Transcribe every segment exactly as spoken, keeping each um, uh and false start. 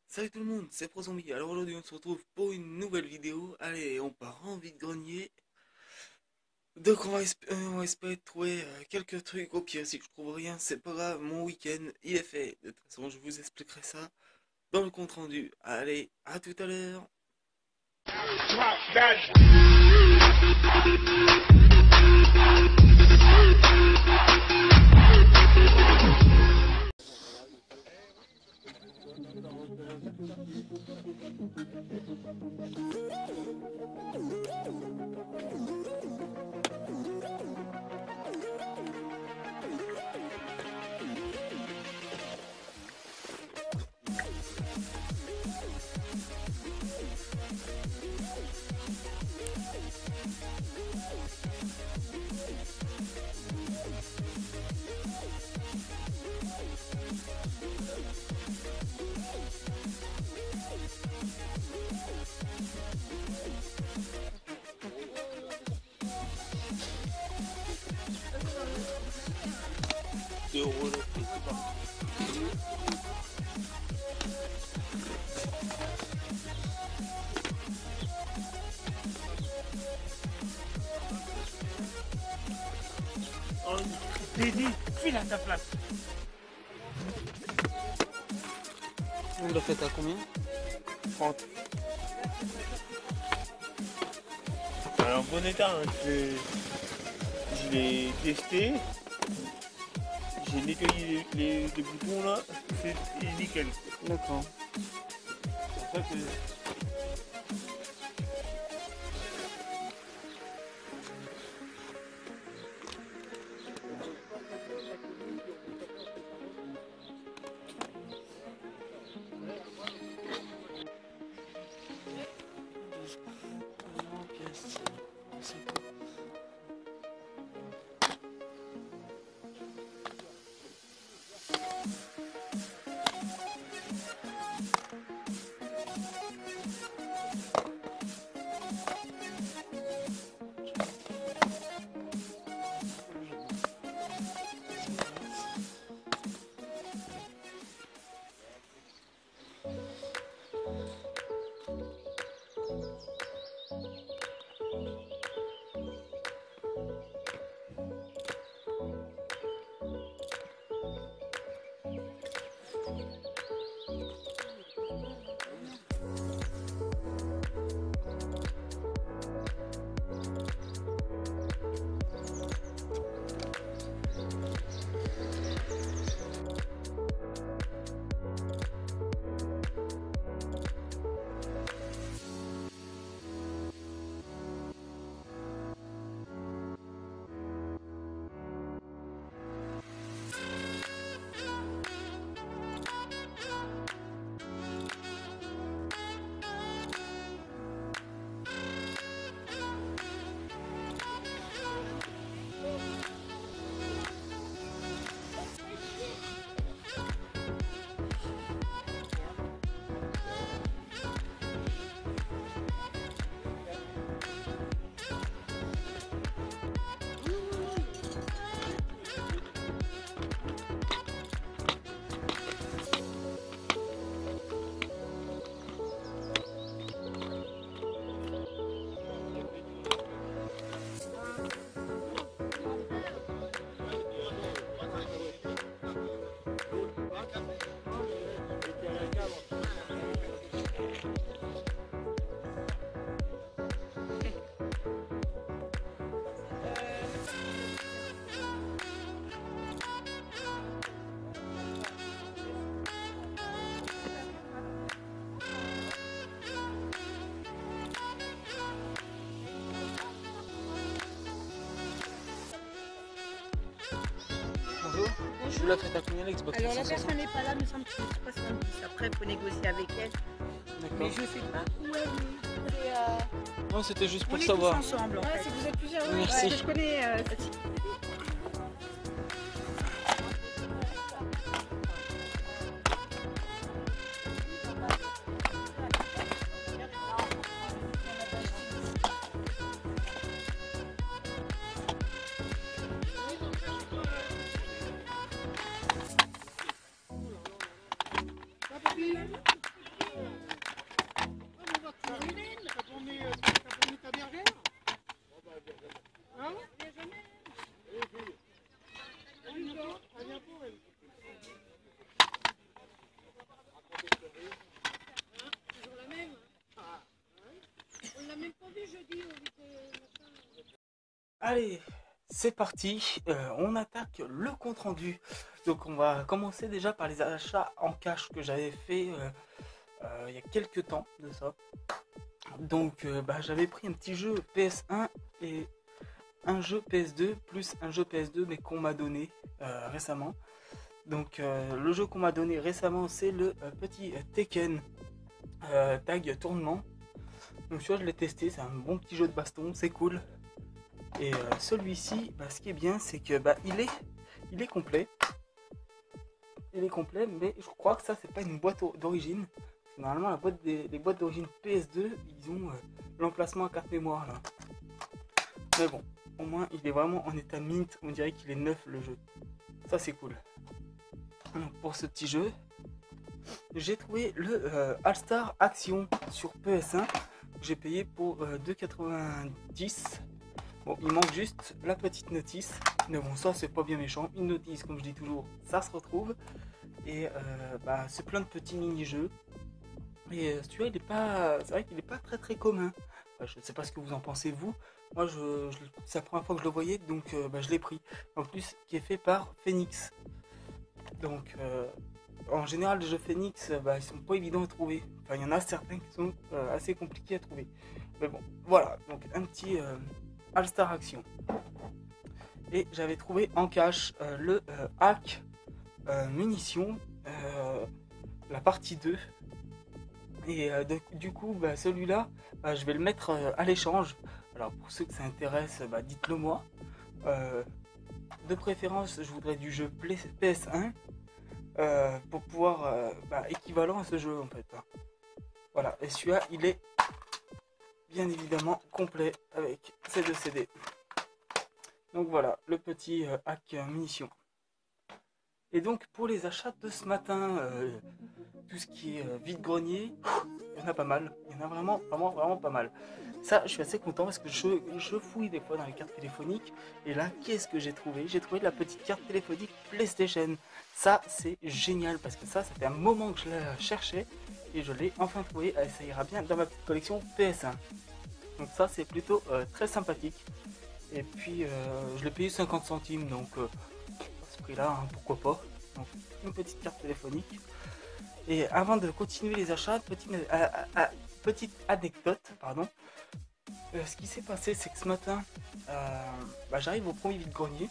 Salut tout le monde, c'est ProZombie. Alors aujourd'hui on se retrouve pour une nouvelle vidéo. Allez, on part en vide-grenier. Donc on va, esp- euh, on va espérer trouver euh, quelques trucs. Au pire, si je trouve rien, c'est pas grave, mon week-end il est fait. De toute façon, je vous expliquerai ça dans le compte rendu. Allez, à tout à l'heure. Deux euros le prix, c'est pas. Oh, j'ai dit, file à ta place. Vous le faites à combien? trente. Alors, bon état, hein, je, je l'ai testé. J'ai nettoyé les, les, les boutons là, c'est nickel. D'accord. C'est pour ça que Bonjour. Vous la faites à combien l'Xbox? Alors la personne n'est pas là, nous sommes sur soixante-dix. Après, il faut négocier avec elle. Mais D'accord. je sais pas où elle est. C'est, euh, Non, c'était juste on pour est savoir. tous ensemble en Ouais, fait. c'est que vous êtes plusieurs. Ouais. Merci. Ouais, je connais euh, cette Papy. Allez, c'est parti, euh, on attaque le compte rendu. Donc on va commencer déjà par les achats en cash que j'avais fait euh, euh, il y a quelques temps de ça. Donc euh, bah, j'avais pris un petit jeu P S un et un jeu P S deux plus un jeu P S deux mais qu'on m'a donné euh, récemment. Donc euh, le jeu qu'on m'a donné récemment c'est le euh, petit Tekken euh, Tag Tournement. Donc celui-là je l'ai testé, c'est un bon petit jeu de baston, c'est cool. Et euh, celui-ci, bah, ce qui est bien, c'est que bah, il est, il est complet. Il est complet, mais je crois que ça, c'est pas une boîte d'origine. Normalement, la boîte des, les boîtes d'origine P S deux, ils ont euh, l'emplacement à carte mémoire là. Mais bon, au moins, il est vraiment en état mint. On dirait qu'il est neuf le jeu. Ça, c'est cool. Donc, pour ce petit jeu, j'ai trouvé le euh, All-Star Action sur P S un. J'ai payé pour euh, deux euros quatre-vingt-dix. Bon, il manque juste la petite notice, mais bon, ça c'est pas bien méchant. Une notice, comme je dis toujours, ça se retrouve. Et euh, bah, c'est plein de petits mini-jeux. Et euh, celui-là, il est pas, c'est vrai qu'il est pas très très commun. Enfin, je ne sais pas ce que vous en pensez vous. Moi, je, je c'est la première fois que je le voyais, donc euh, bah, je l'ai pris. En plus, qui est fait par Phoenix. Donc, euh, en général, les jeux Phoenix, bah, ils sont pas évidents à trouver. Enfin, il y en a certains qui sont euh, assez compliqués à trouver. Mais bon, voilà. Donc, un petit euh, All-Star Action. Et j'avais trouvé en cash euh, le euh, hack euh, munitions, euh, la partie deux. Et euh, de, du coup, bah, celui-là, bah, je vais le mettre euh, à l'échange. Alors pour ceux que ça intéresse, bah, dites-le moi. Euh, de préférence, je voudrais du jeu P S un euh, pour pouvoir euh, bah, équivalent à ce jeu en fait. Voilà, et celui-là, il est bien évidemment complet avec ces deux C D. Donc voilà, le petit euh, hack euh, munitions. Et donc pour les achats de ce matin, euh, tout ce qui est euh, vide-grenier, il y en a pas mal. Il y en a vraiment, vraiment, vraiment pas mal. Ça, je suis assez content parce que je, je fouille des fois dans les cartes téléphoniques. Et là, qu'est-ce que j'ai trouvé? J'ai trouvé la petite carte téléphonique PlayStation. Ça, c'est génial parce que ça, ça fait un moment que je la cherchais. Et je l'ai enfin trouvé. Ça ira bien dans ma petite collection P S un. Donc ça, c'est plutôt euh, très sympathique. Et puis, euh, je l'ai payé cinquante centimes. Donc, euh, à ce prix-là, hein, pourquoi pas. Donc, une petite carte téléphonique. Et avant de continuer les achats, petite, euh, euh, petite anecdote, pardon. Euh, ce qui s'est passé, c'est que ce matin, euh, bah, j'arrive au premier vide-grenier.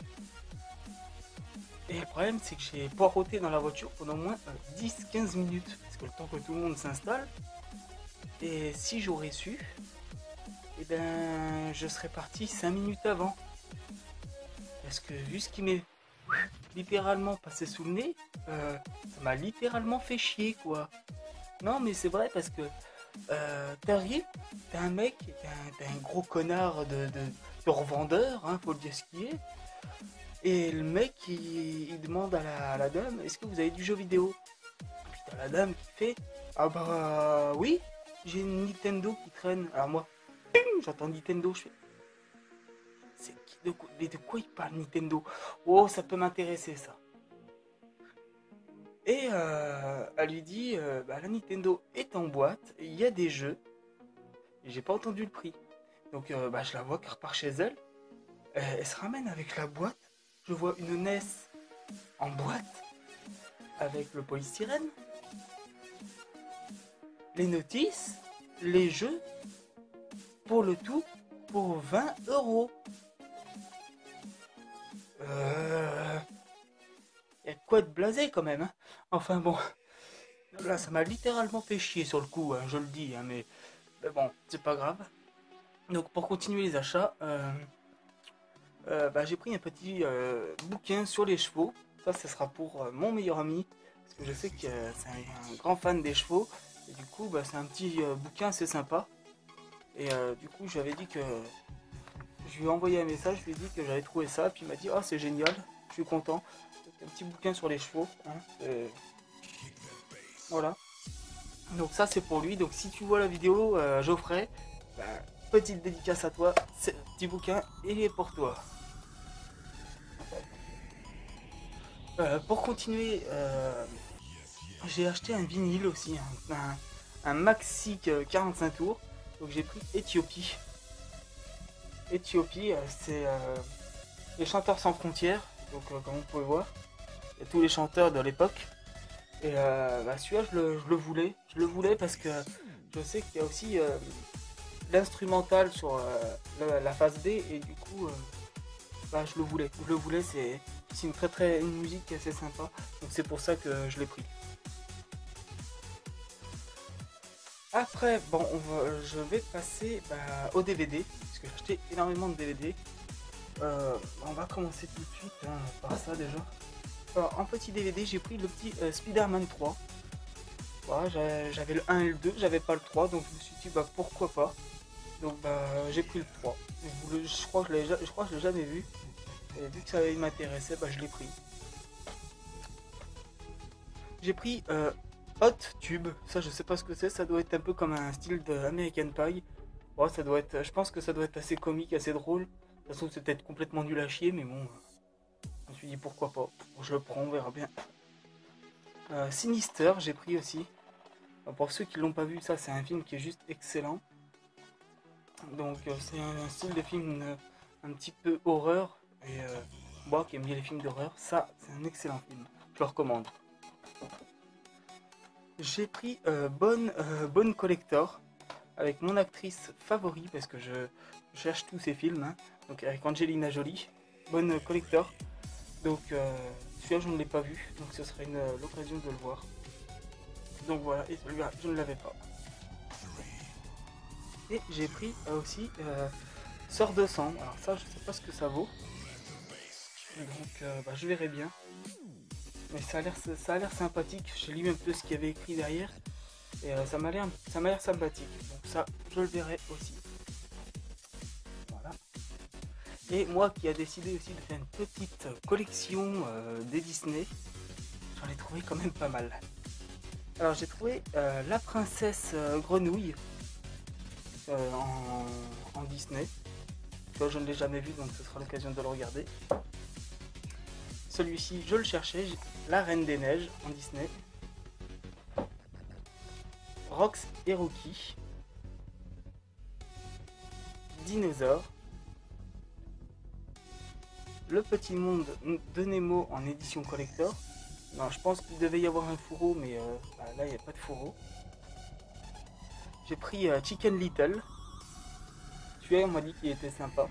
Et le problème, c'est que j'ai poireauté dans la voiture pendant au moins euh, dix à quinze minutes. Parce que le temps que tout le monde s'installe. Et si j'aurais su, eh ben, je serais parti cinq minutes avant. Parce que vu ce qui m'est littéralement passé sous le nez, euh, ça m'a littéralement fait chier, quoi. Non, mais c'est vrai parce que euh, t'arrives, t'es un mec, t'es un, t'es un gros connard de, de, de revendeur, hein, faut le dire ce qui est. Et le mec, il, il demande à la, à la dame, est-ce que vous avez du jeu vidéo? Puis t'as la dame qui fait, ah bah oui, j'ai une Nintendo qui traîne. Alors moi, j'entends Nintendo, je fais, c'est qui, de quoi, de quoi il parle Nintendo? Oh, ça peut m'intéresser ça. Et euh, elle lui dit, euh, bah, la Nintendo est en boîte, il y a des jeux, et j'ai pas entendu le prix. Donc euh, bah, je la vois qui repart chez elle, euh, elle se ramène avec la boîte, je vois une N E S en boîte, avec le polystyrène, les notices, les jeux, pour le tout, pour vingt euros. Euh... Y a de quoi de blasé quand même, hein. Enfin bon, là ça m'a littéralement fait chier sur le coup, hein, je le dis, hein, mais, mais bon, c'est pas grave. Donc pour continuer les achats, euh, euh, bah, j'ai pris un petit euh, bouquin sur les chevaux. Ça, ce sera pour euh, mon meilleur ami, parce que je sais que euh, c'est un, un grand fan des chevaux. Et du coup, bah, c'est un petit euh, bouquin assez sympa. Et euh, du coup, j'avais dit que je lui ai envoyé un message, je lui ai dit que j'avais trouvé ça, puis il m'a dit ah, c'est génial, je suis content. Un petit bouquin sur les chevaux, hein, euh, voilà. Donc ça c'est pour lui. Donc si tu vois la vidéo, euh, Geoffrey, bah, petite dédicace à toi, ce petit bouquin il est pour toi. Euh, pour continuer, euh, j'ai acheté un vinyle aussi, un, un, un Maxi quarante-cinq tours. Donc j'ai pris Éthiopie. Éthiopie, euh, c'est euh, les chanteurs sans frontières. Donc euh, comme vous pouvez voir, il y a tous les chanteurs de l'époque. Et euh, bah, celui-là, je le, je le voulais. Je le voulais parce que je sais qu'il y a aussi euh, l'instrumental sur euh, la, la phase B. Et du coup, euh, bah, je le voulais. Je le voulais, c'est c'est une très très une musique assez sympa. Donc c'est pour ça que je l'ai pris. Après, bon, on va, je vais passer bah, au D V D. Parce que j'ai acheté énormément de D V D. Euh, on va commencer tout de suite hein, par ça déjà. Alors, en petit D V D, j'ai pris le petit euh, Spider-Man trois. Voilà, j'avais le un et le deux, j'avais pas le trois, donc je me suis dit bah pourquoi pas. Donc bah j'ai pris le trois. Je, je crois que je l'ai je crois que je l'ai jamais vu. Et vu que ça m'intéressait, bah je l'ai pris. J'ai pris euh, Hot Tube. Ça je sais pas ce que c'est, ça doit être un peu comme un style de American Pie. Ouais, ça doit être. Je pense que ça doit être assez comique, assez drôle. De toute façon c'est peut-être complètement nul à chier, mais bon. Je me suis dit pourquoi pas. Je le prends, on verra bien. Euh, Sinister, j'ai pris aussi. Pour ceux qui l'ont pas vu, ça c'est un film qui est juste excellent. Donc euh, c'est un, un style de film euh, un petit peu horreur. Et euh, moi qui aime bien les films d'horreur, ça c'est un excellent film. Je le recommande. J'ai pris euh, Bonne, euh, Bonne Collector avec mon actrice favorite parce que je, je cherche tous ces films. Hein. Donc avec Angelina Jolie. Bonne Collector. Donc euh, celui-là je ne l'ai pas vu. Donc ce serait euh, l'occasion de le voir. Donc voilà, et celui-là, je ne l'avais pas. Et j'ai pris euh, aussi euh, Sœur de sang. Alors ça, je sais pas ce que ça vaut. Donc euh, bah, je verrai bien. Mais ça a l'air ça a l'air sympathique. J'ai lu un peu ce qu'il y avait écrit derrière. Et euh, ça m'a l'air ça m'a l'air sympathique. Donc ça, je le verrai aussi. Voilà. Et moi qui a décidé aussi de faire une petite collection euh, des Disney, j'en ai trouvé quand même pas mal. Alors j'ai trouvé euh, La Princesse euh, Grenouille euh, en, en Disney. Tu vois, je ne l'ai jamais vu, donc ce sera l'occasion de le regarder. Celui-ci, je le cherchais, La Reine des Neiges en Disney. Rox et Rookie. Dinosaure. Le Petit Monde de Nemo en édition collector. Non, je pense qu'il devait y avoir un fourreau, mais euh, bah, là, il n'y a pas de fourreau. J'ai pris euh, Chicken Little. Celui-là, on m'a dit qu'il était sympa.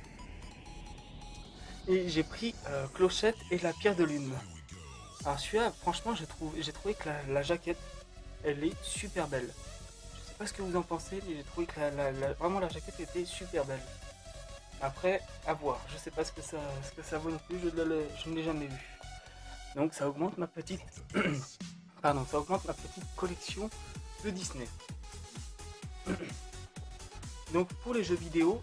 Et j'ai pris euh, Clochette et la Pierre de Lune. Alors celui-là, franchement, j'ai trouvé, j'ai trouvé que la, la jaquette, elle est super belle. Je sais pas ce que vous en pensez, mais j'ai trouvé que la, la, la, vraiment la jaquette était super belle. Après, à voir. Je sais pas ce que ça, ce que ça vaut non plus, je, je ne l'ai jamais vu. Donc ça augmente ma petite... Pardon, ça augmente ma petite collection de Disney. Donc pour les jeux vidéo,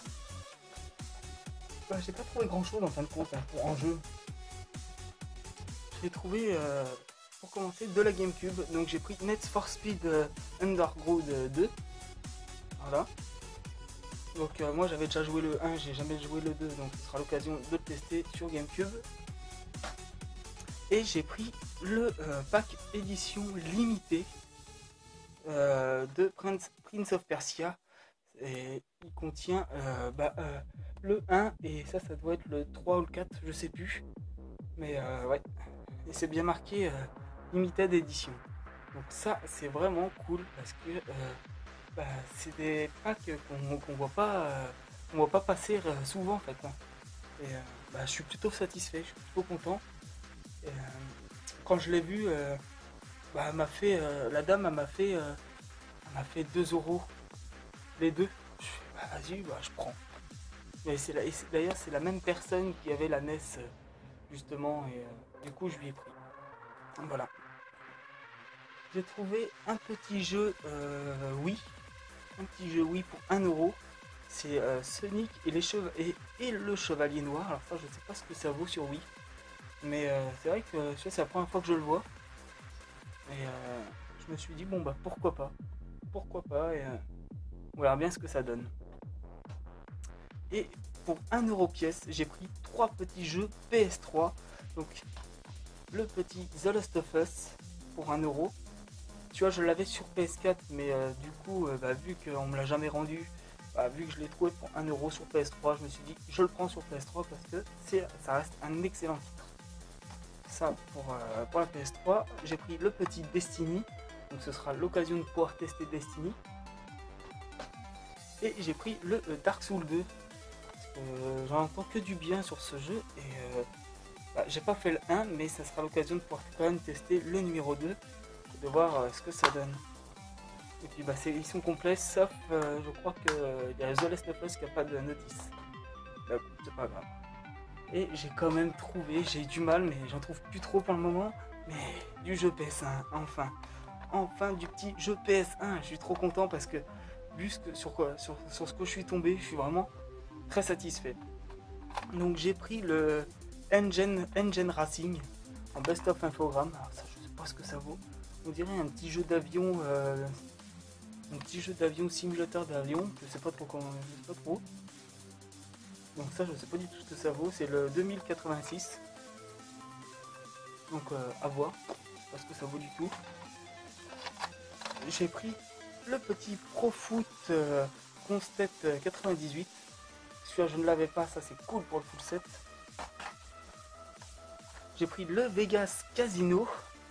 bah, j'ai pas trouvé grand chose en fin de compte hein, pour en jeu. J'ai trouvé euh, pour commencer de la GameCube, donc j'ai pris Need for Speed euh, Underground deux. Voilà. Donc euh, moi j'avais déjà joué le un, j'ai jamais joué le deux, donc ce sera l'occasion de le tester sur GameCube. Et j'ai pris le euh, pack édition limitée euh, de Prince, Prince of Persia. Et il contient euh, bah, euh, le un et ça ça doit être le trois ou le quatre, je sais plus. Mais euh, ouais, et c'est bien marqué euh, limited edition. Donc ça c'est vraiment cool parce que euh, bah, c'est des packs qu'on qu'on voit pas euh, qu'on voit pas passer euh, souvent en fait. Hein. Et euh, bah, je suis plutôt satisfait, je suis plutôt content. Et, euh, quand je l'ai vu, euh, bah, elle m'a fait euh, la dame elle m'a fait euh, elle m'a fait deux euros les deux. Je fais, bah, vas-y, bah, je prends. Mais c'est d'ailleurs c'est la même personne qui avait la N E S euh, justement et euh, du coup je lui ai pris. Voilà. J'ai trouvé un petit jeu euh, Wii, un petit jeu Wii pour un euro. C'est euh, Sonic et, les chev et, et le Chevalier Noir. Alors ça je sais pas ce que ça vaut sur Wii, mais euh, c'est vrai que euh, c'est la première fois que je le vois. Et euh, je me suis dit bon bah pourquoi pas, pourquoi pas et euh, on verra bien ce que ça donne. Et pour un euro pièce, j'ai pris trois petits jeux P S trois. Donc le petit The Last of Us pour un euro. Tu vois, je l'avais sur P S quatre, mais euh, du coup, euh, bah, vu qu'on me l'a jamais rendu bah, vu que je l'ai trouvé pour un euro sur P S trois, je me suis dit je le prends sur P S trois parce que c'est, ça reste un excellent titre. Ça pour, euh, pour la P S trois, j'ai pris le petit Destiny, donc ce sera l'occasion de pouvoir tester Destiny. Et j'ai pris le euh, Dark Souls deux, parce que euh, j'en entends que du bien sur ce jeu, et euh, bah, j'ai pas fait le un, mais ça sera l'occasion de pouvoir quand même tester le numéro deux, de voir euh, ce que ça donne. Et puis bah, ils sont complets, sauf euh, je crois qu'il euh, y a The Last of Us qui n'a pas de notice. Bah, c'est pas grave. Et j'ai quand même trouvé, j'ai eu du mal, mais j'en trouve plus trop pour le moment, mais du jeu P S un, enfin. Enfin du petit jeu P S un, je suis trop content parce que vu ce que, sur, quoi, sur, sur ce que je suis tombé, je suis vraiment très satisfait. Donc j'ai pris le Engine, Engine Racing en Best of Infogrames. Alors ça, je sais pas ce que ça vaut. On dirait un petit jeu d'avion, euh, un petit jeu d'avion, simulateur d'avion. Je sais pas trop comment, je sais pas trop. Donc ça, je sais pas du tout ce que ça vaut. C'est le deux mille quatre-vingt-six. Donc euh, à voir, parce que ça vaut du tout. J'ai pris le petit Pro Foot euh, Constet quatre-vingt-dix-huit. Celui-là, je ne l'avais pas, ça c'est cool pour le full set. J'ai pris le Vegas Casino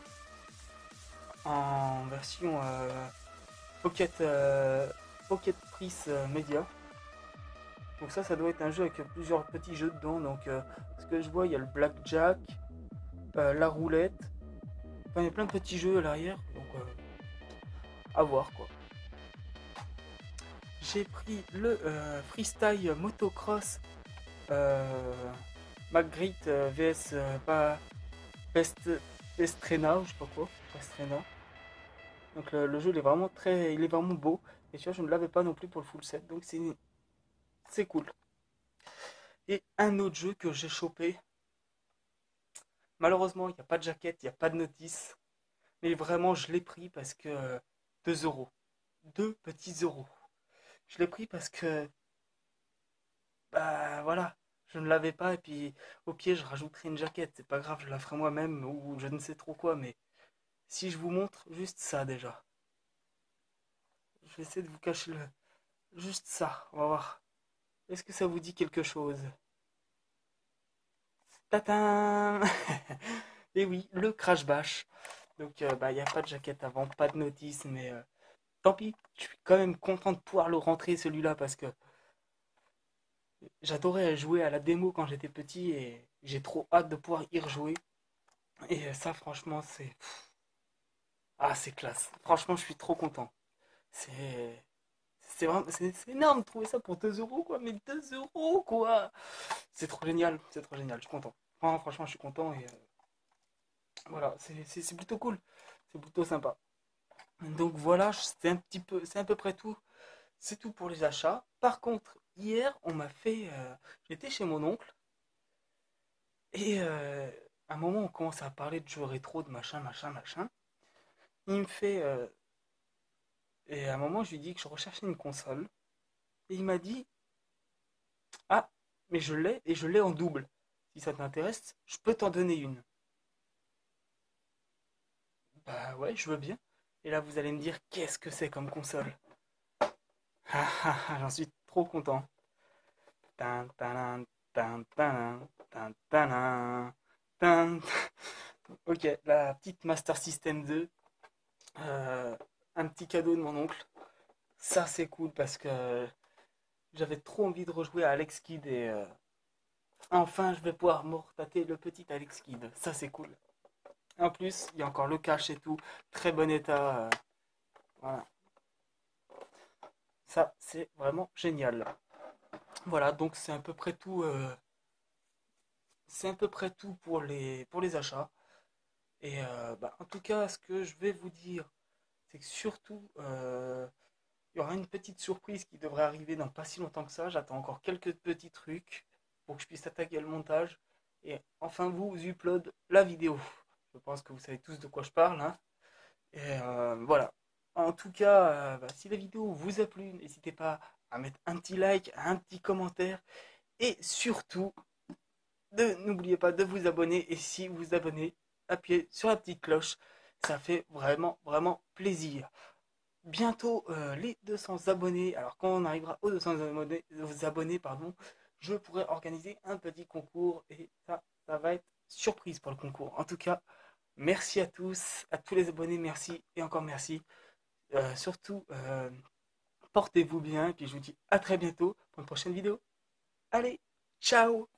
en version euh, Pocket, euh, Pocket Pris euh, Media. Donc ça, ça doit être un jeu avec plusieurs petits jeux dedans. Donc euh, ce que je vois, il y a le Blackjack, euh, la roulette. Enfin, il y a plein de petits jeux à l'arrière. Donc euh, à voir quoi. J'ai pris le euh, Freestyle Motocross euh, Magritte euh, V S euh, pas Pest, Pestrena ou je sais pas quoi, Pestrena. Donc le, le jeu il est vraiment très, il est vraiment beau. Et tu vois, je ne l'avais pas non plus pour le full set, donc c'est c'est cool. Et un autre jeu que j'ai chopé. Malheureusement, il n'y a pas de jaquette, il n'y a pas de notice. Mais vraiment, je l'ai pris parce que euh, deux euros. deux petits euros. Je l'ai pris parce que bah voilà, je ne l'avais pas et puis au pied je rajouterai une jaquette, c'est pas grave, je la ferai moi-même ou je ne sais trop quoi, mais si je vous montre juste ça déjà, je vais essayer de vous cacher le juste ça, on va voir. Est-ce que ça vous dit quelque chose? Tatin. Et oui, le Crash Bash. Donc euh, bah il n'y a pas de jaquette avant, pas de notice, mais euh, tant pis, je suis quand même content de pouvoir le rentrer celui-là parce que j'adorais jouer à la démo quand j'étais petit et j'ai trop hâte de pouvoir y rejouer. Et ça, franchement, c'est. Ah, c'est classe. Franchement, je suis trop content. C'est. C'est vraiment. C'est c'est énorme de trouver ça pour deux euros, quoi. Mais deux euros, quoi. C'est trop génial. C'est trop génial. Je suis content. Enfin, franchement, je suis content. Et euh, voilà, c'est c'est- c'est plutôt cool. C'est plutôt sympa. Donc voilà, c'est un petit peu. C'est à peu près tout. C'est tout pour les achats. Par contre, hier, on m'a fait. euh, J'étais chez mon oncle. Et euh, à un moment, on commence à parler de jeux rétro, de machin, machin, machin. Il me fait. euh, Et à un moment, je lui dis que je recherchais une console. Et il m'a dit, ah, mais je l'ai et je l'ai en double. Si ça t'intéresse, je peux t'en donner une. Bah ouais, je veux bien. Et là, vous allez me dire, qu'est-ce que c'est comme console? Ah ah ah, j'en suis trop content. Tin, tanin, tin, tanin, tin, tanin, tin. Ok, la petite Master System deux. Euh, un petit cadeau de mon oncle. Ça, c'est cool parce que j'avais trop envie de rejouer à Alex Kidd et euh, enfin, je vais pouvoir me retater le petit Alex Kidd. Ça, c'est cool. En plus, il y a encore le cache et tout. Très bon état. euh, voilà. Ça, c'est vraiment génial. Voilà, donc c'est à peu près tout. euh, c'est à peu près tout pour les, pour les achats. Et euh, bah, en tout cas, ce que je vais vous dire, c'est que surtout, euh, il y aura une petite surprise qui devrait arriver dans pas si longtemps que ça. J'attends encore quelques petits trucs pour que je puisse attaquer le montage. Et enfin, vous upload la vidéo. Je pense que vous savez tous de quoi je parle, hein. Et euh, voilà. En tout cas, euh, bah, si la vidéo vous a plu, n'hésitez pas à mettre un petit like, un petit commentaire. Et surtout, de- n'oubliez pas de vous abonner. Et si vous vous abonnez, appuyez sur la petite cloche. Ça fait vraiment, vraiment plaisir. bientôt euh, les deux cents abonnés. Alors quand on arrivera aux deux cents abonnés, aux abonnés pardon, je pourrai organiser un petit concours et ça, ça va être surprise pour le concours. En tout cas, merci à tous, à tous les abonnés, merci et encore merci. Euh, surtout, euh, portez-vous bien et puis je vous dis à très bientôt pour une prochaine vidéo. Allez, ciao!